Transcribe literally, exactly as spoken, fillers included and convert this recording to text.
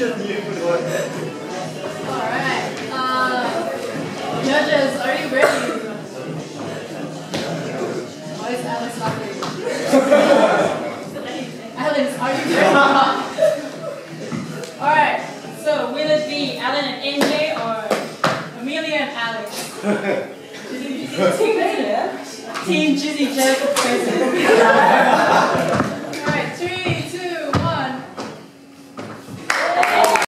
Alright. Uh, judges, are you ready? Why is Alex laughing? Alex, are you ready? Alright, so will it be Alan and A J or Amelia and Alex? Team Jizzy Jack.